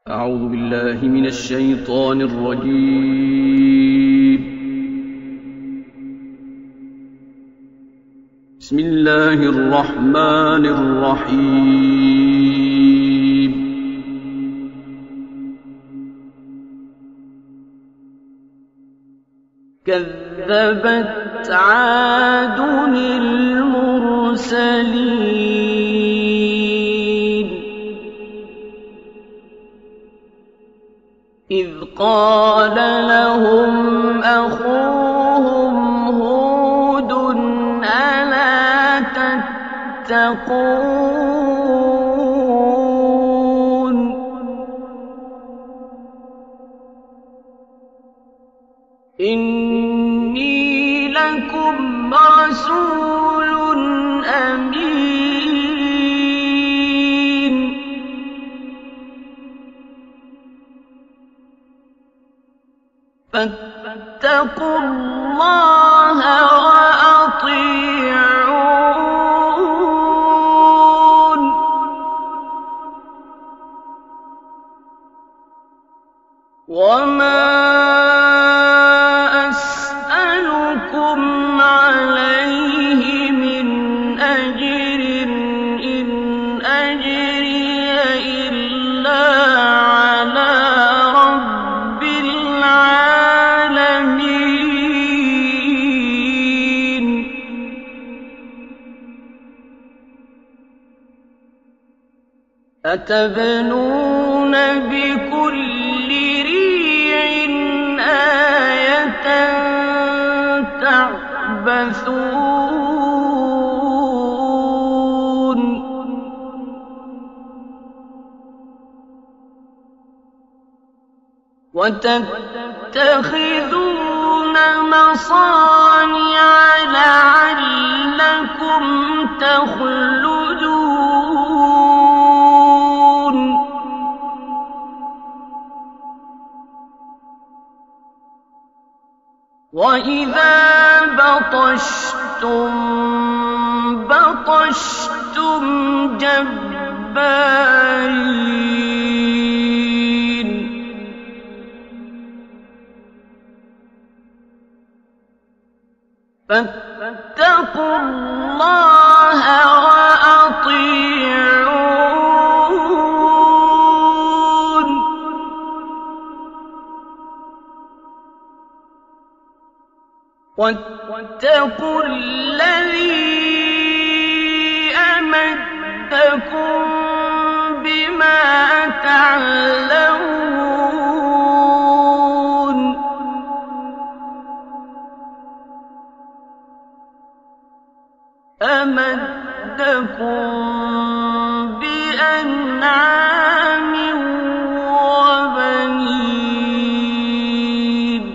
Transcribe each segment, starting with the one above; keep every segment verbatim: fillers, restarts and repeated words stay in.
أعوذ بالله من الشيطان الرجيم. بسم الله الرحمن الرحيم. كذبت عاد المرسلين إذ قال لهم أخوهم هود ألا تتقون إني لكم رسول أمين فاتقوا الله وأطيعون وما أسألكم عليه من أجر إن أجري إلا على رب العالمين أتبنون بكل ريع آية تعبثون وتتخذون مصانع لعلكم تخلدون وإذا بطشتم بطشتم جبارين فاتقوا الله وأطيعون واتقوا الذي أمدكم بما تعلمون أمدكم بأنعام وبنين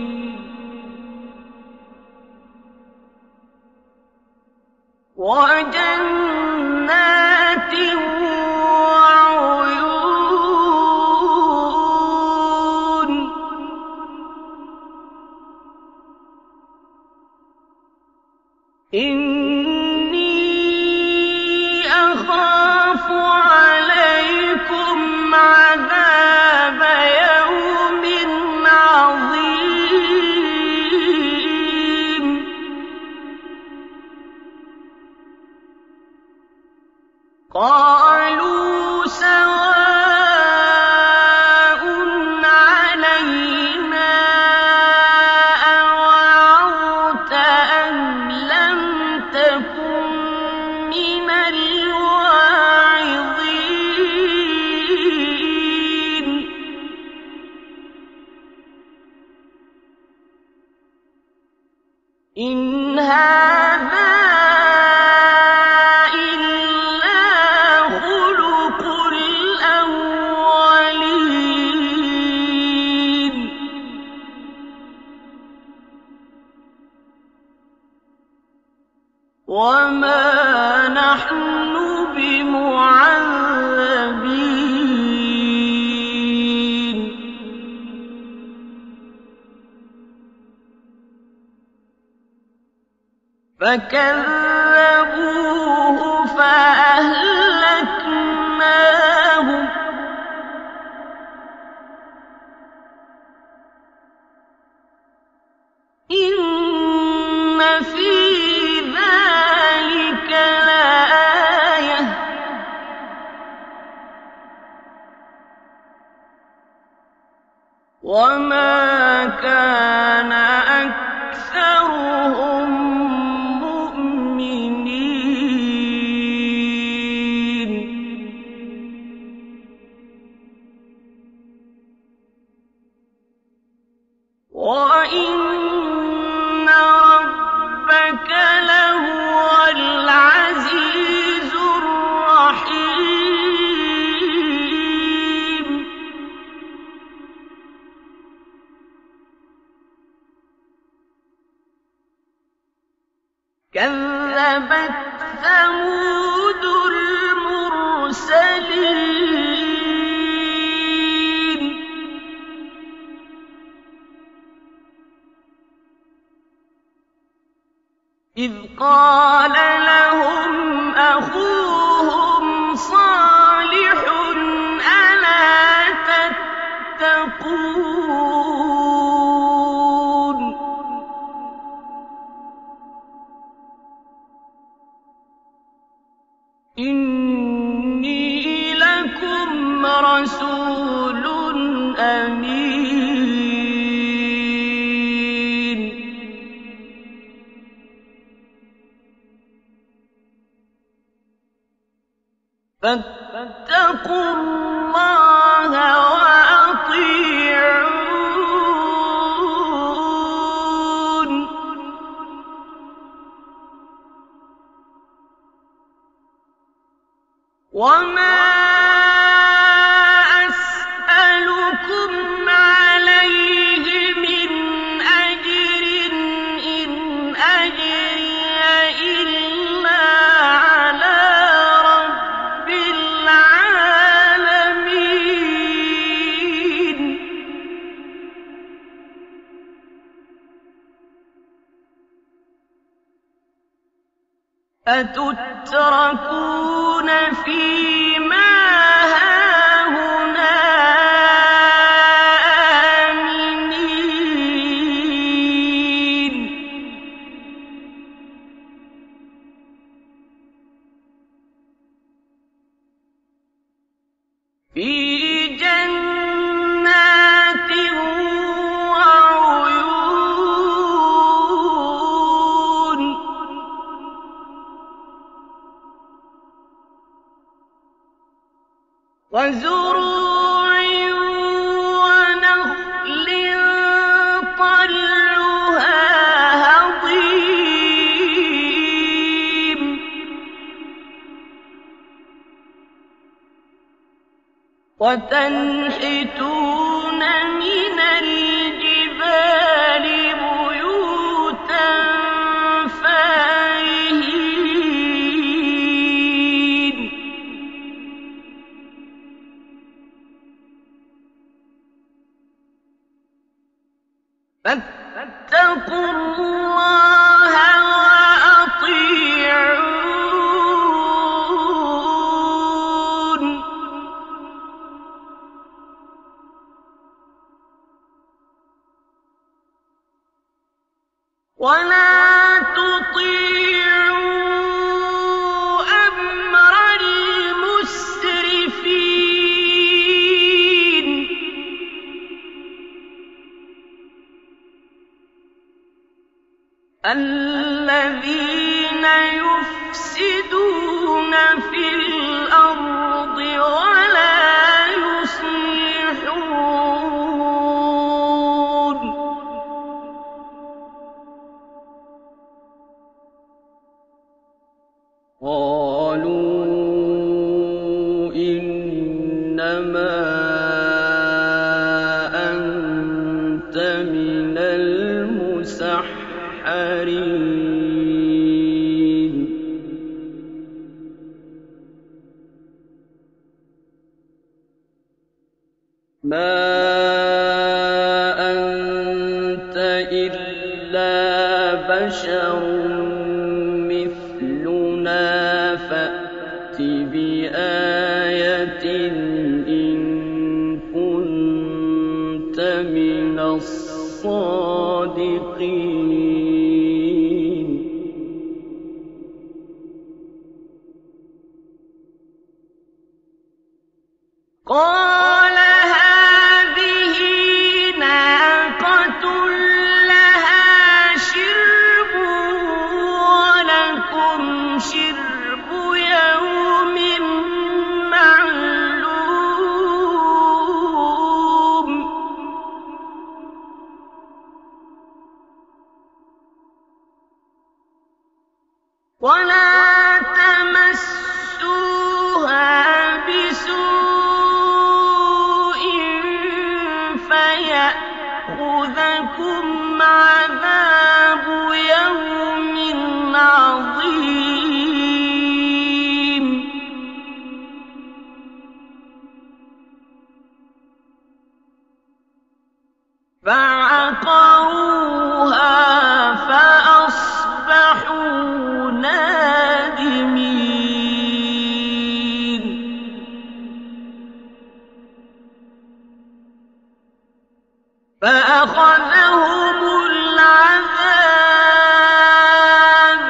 وجنات وعيون إني أخاف عليكم عذاب يوم عظيم قالوا سواء علينا أوعظت أم لم تكن من الواعظين إن هذا وما نحن بمعذبين فكذبوه فأهلكناهم وما كان أكثرهم مؤمنين وإن ربك لهو العزيز الرحيم كذبت ثمود المرسلين إذ قال لهم أخوهم صالح ألا تتقون إني لكم رسول أمين فاتقوا الله وأطيعون وما أسألكم عليه من أجر إن أجري إلا على رب العالمين أتتركون فيما هاهنا آمنين في جنات وعيون وزروع ونخل طلعها هضيم وتنحتون من الجبال بيوتا فارهين فاتقوا الله وأطيعون ولا تطيعوا أمر المسرفين الذين يفسدون في الأرض ولا يصلحون قالوا إنما أنت من المسحرين ما أنت إلا بشر مثلنا فأت بآية إن كنت من الصادقين قال هذه يَأْخُذَكُمْ عَذَابُ يَوْمٍ عَظِيمٍ فَعَقَرُوهَا فَأَصْبَحُوا نَادِمِينَ فَأَخَذَهُمُ الْعَذَابُ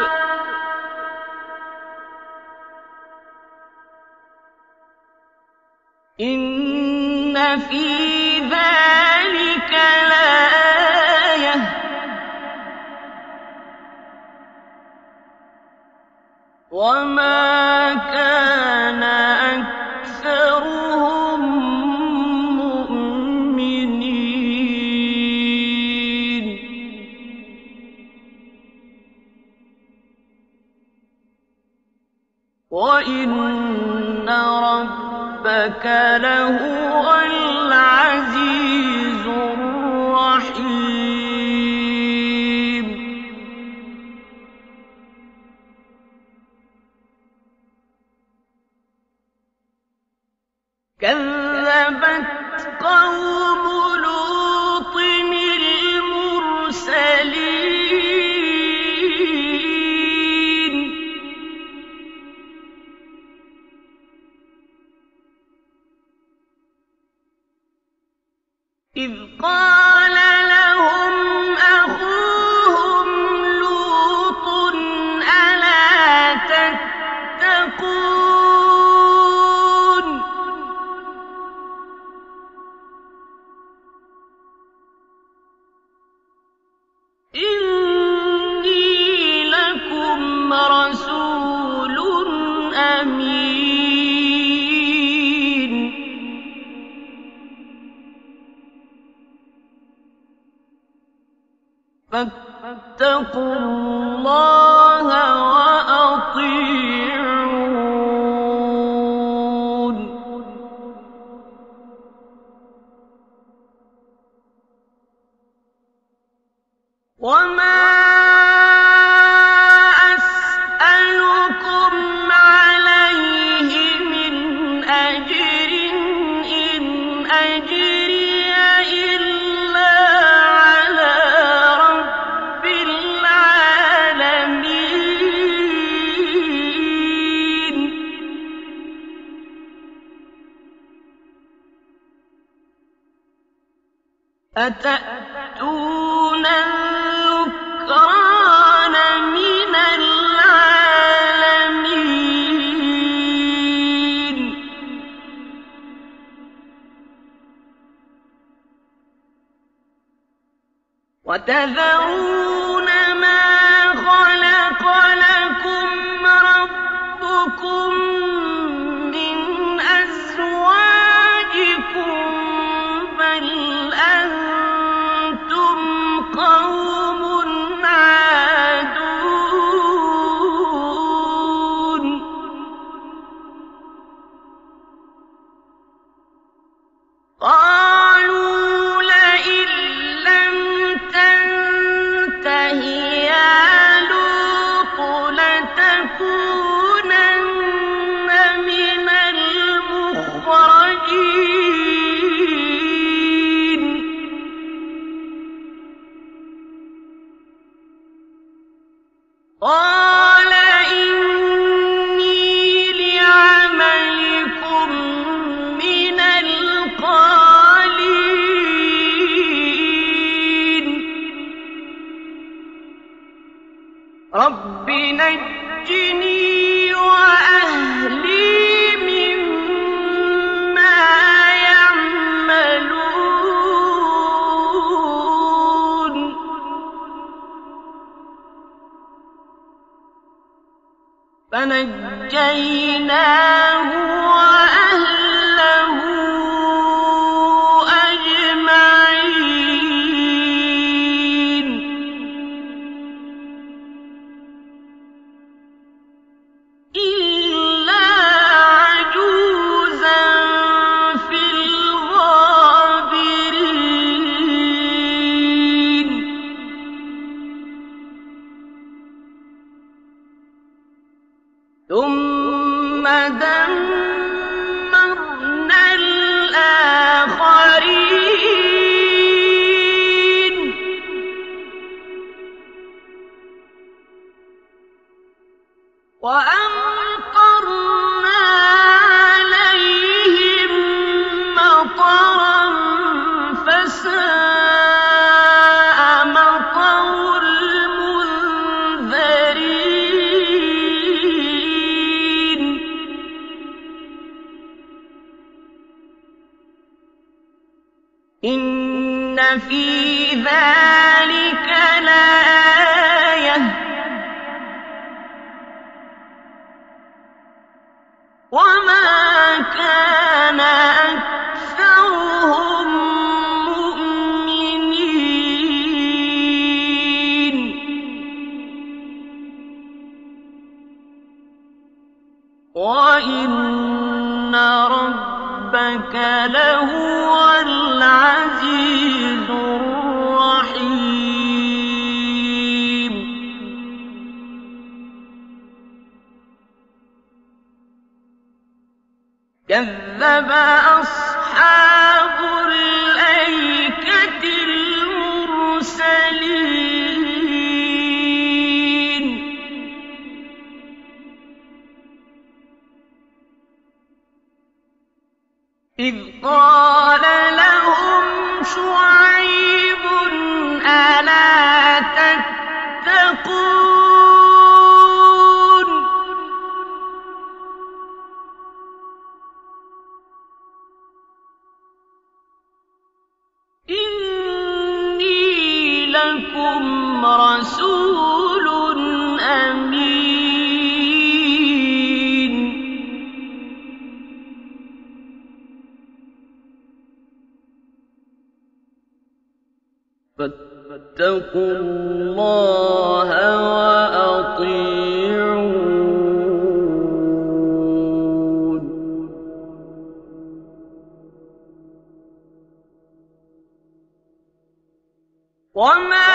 إِنَّ فِي ذَلِكَ لَآيَةً ۖ وَمَا كَانَ أَكْثَرُهُم مُّؤْمِنِينَ وَإِنَّ رَبَّكَ لَهُوَ الْعَزِيزُ الرَّحِيمُ كَذَّبَتْ قَوْمُ لُوطٍ الْمُرْسَلِينَ إِذْ قَالَ لَهُمْ أَخُوهُمْ لُوطٌ أَلَا تَتَّقُونَ إِنِّي لَكُمْ رَسُولٌ أَمِينٌ فَاتَّقُوا اللَّهَ وَأَطِيعُونِ وَمَا أَسْأَلُكُمْ عَلَيْهِ مِنْ أَجْرٍ ۖ إِنْ أَجْرِيَ إِلَّا عَلَىٰ رَبِّ الْعَالَمِينَ أَتَأْتُونَ الذُّكْرَانَ مِنَ الْعَالَمِينَ وَتَذَرُونَ مَا خَلَقَ لَكُمْ رَبُّكُم مِّنْ أَزْوَاجِكُم ۚ بَلْ أَنتُمْ قَوْمٌ عَادُونَ قَالُوا لَئِن لَّمْ تَنتَهِ يَا لُوطُ لَتَكُونَنَّ مِنَ الْمُخْرَجِينَ قَالَ إِنِّي لِعَمَلِكُم مِّنَ الْقَالِينَ رَبِّ نَجِّنِي وَأَهْلِي مِمَّا يَعْمَلُونَ فَنَجَّيْنَاهُ وَأَهْلَهُ أَجْمَعِينَ إِلَّا عَجُوزًا فِي الْغَابِرِينَ إن في ذلك لآية وما كان أكثرهم مؤمنين وإن ربك لهو العزيز الرحيم. كذب أصحاب الأيكة المرسلين إذ قال لهم شعيب ألا تتقون إني لكم رسول أمين فاتقوا الله وأطيعون. وما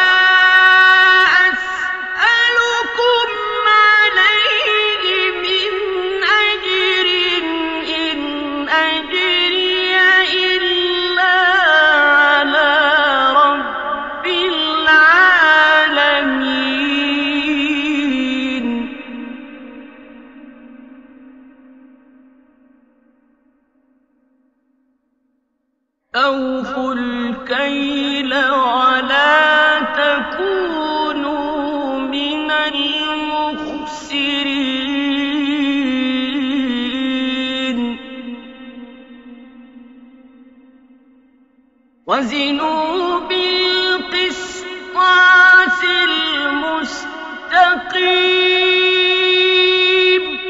أسألكم عليه من أجر إن أجري إلا على رب العالمين. أوفوا الكيل ولا تكونوا من المخسرين وزنوا بالقسطاس المستقيم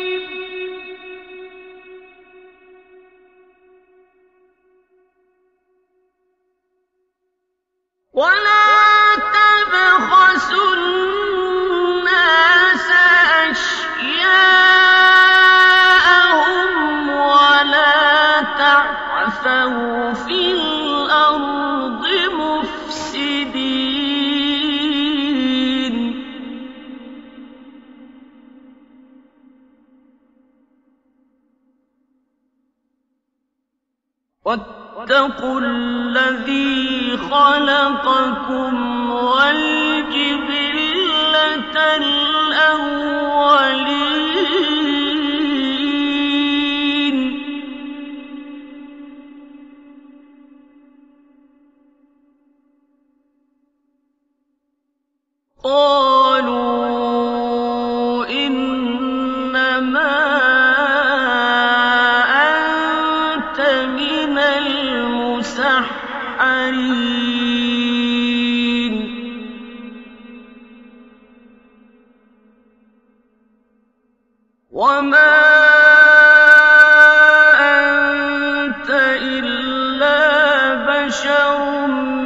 ولا تبخسوا الناس أشياءهم ولا تعثوا في الأرض مفسدين. واتقوا الذي خلقكم والجبلة الأولين قالوا إنما أنت من المسحرين وما أنت إلا بشر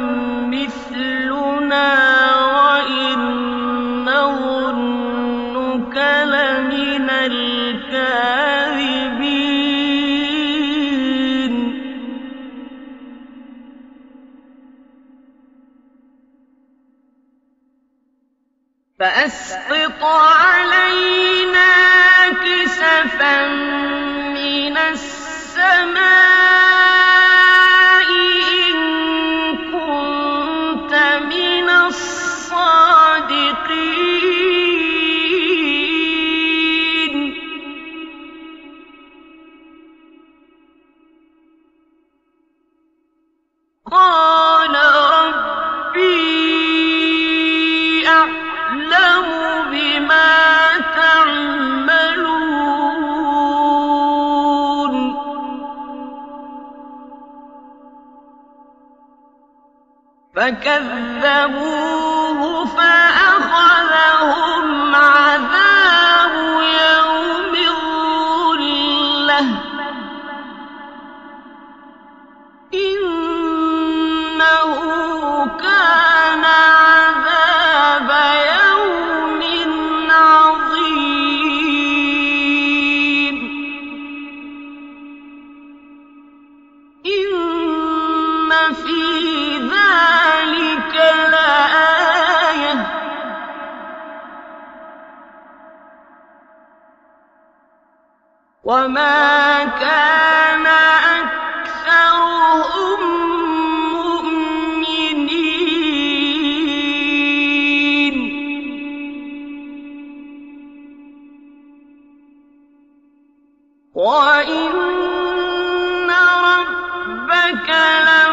مثلنا وإن نظنك لمن الكاذبين. فكذبوه فأخذهم عذاب يوم الظلة إنه كان عذاب يوم عظيم إن في ذلك لآية وما كان أكثرهم مؤمنين وإن ربك